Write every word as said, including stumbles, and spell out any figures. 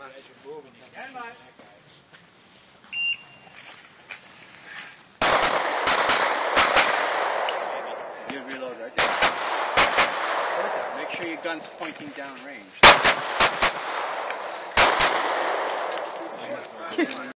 as you're moving, you can that guy. You reload right there. Perfect. Make sure your gun's pointing down range.